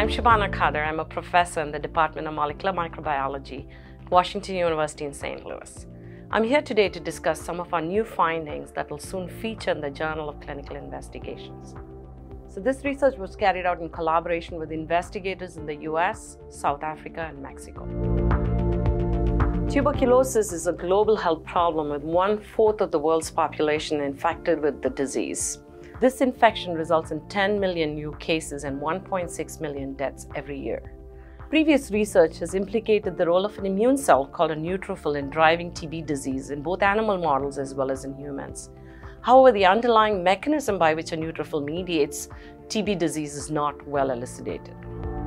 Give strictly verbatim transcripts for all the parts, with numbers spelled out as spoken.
I'm Shabaana Khader. I'm a professor in the Department of Molecular Microbiology at Washington University in Saint Louis. I'm here today to discuss some of our new findings that will soon feature in the Journal of Clinical Investigations. So this research was carried out in collaboration with investigators in the U S, South Africa, and Mexico. Tuberculosis is a global health problem with one-fourth of the world's population infected with the disease. This infection results in ten million new cases and one point six million deaths every year. Previous research has implicated the role of an immune cell called a neutrophil in driving T B disease in both animal models as well as in humans. However, the underlying mechanism by which a neutrophil mediates T B disease is not well elucidated.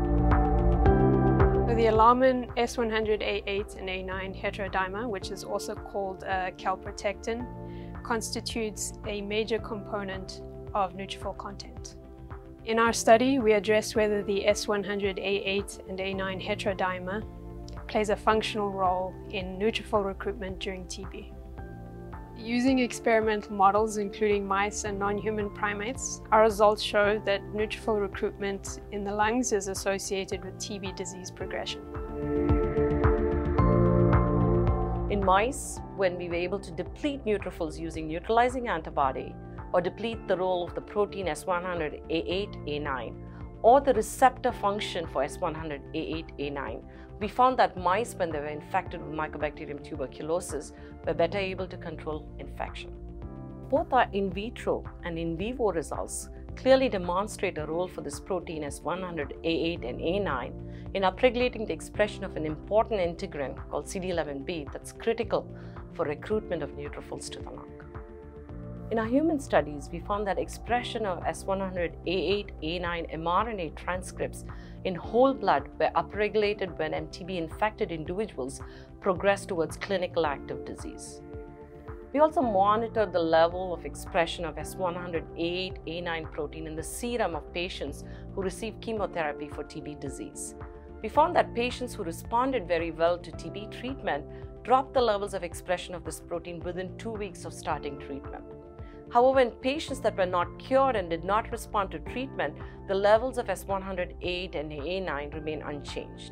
So the alarmin S one hundred A eight and A nine heterodimer, which is also called uh, calprotectin, constitutes a major component of neutrophil content. In our study, we addressed whether the S one hundred A eight and A nine heterodimer plays a functional role in neutrophil recruitment during T B. Using experimental models, including mice and non-human primates, our results show that neutrophil recruitment in the lungs is associated with T B disease progression. In mice, when we were able to deplete neutrophils using neutralizing antibody, or deplete the role of the protein S one hundred A eight A nine, or the receptor function for S one hundred A eight A nine, we found that mice, when they were infected with Mycobacterium tuberculosis, were better able to control infection. Both our in vitro and in vivo results clearly demonstrate a role for this protein S one hundred A eight and A nine in upregulating the expression of an important integrin called C D eleven B that's critical for recruitment of neutrophils to the lung. In our human studies, we found that expression of S one hundred A eight A nine mRNA transcripts in whole blood were upregulated when M T B-infected individuals progressed towards clinical active disease. We also monitored the level of expression of S one hundred A eight A nine protein in the serum of patients who received chemotherapy for T B disease. We found that patients who responded very well to T B treatment dropped the levels of expression of this protein within two weeks of starting treatment. However, in patients that were not cured and did not respond to treatment, the levels of S one hundred A eight and A nine remain unchanged.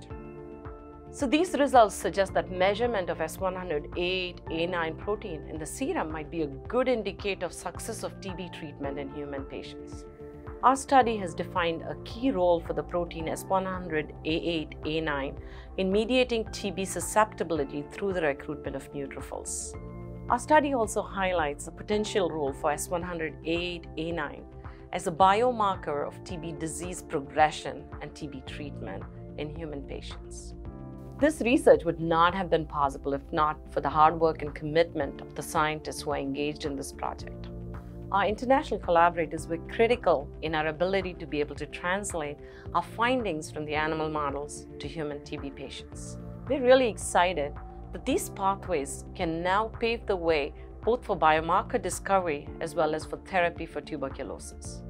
So these results suggest that measurement of S one hundred A eight A nine protein in the serum might be a good indicator of success of T B treatment in human patients. Our study has defined a key role for the protein S one hundred A eight A nine in mediating T B susceptibility through the recruitment of neutrophils. Our study also highlights a potential role for S one hundred A eight A nine as a biomarker of T B disease progression and T B treatment in human patients. This research would not have been possible if not for the hard work and commitment of the scientists who are engaged in this project. Our international collaborators were critical in our ability to be able to translate our findings from the animal models to human T B patients. We're really excited that these pathways can now pave the way both for biomarker discovery as well as for therapy for tuberculosis.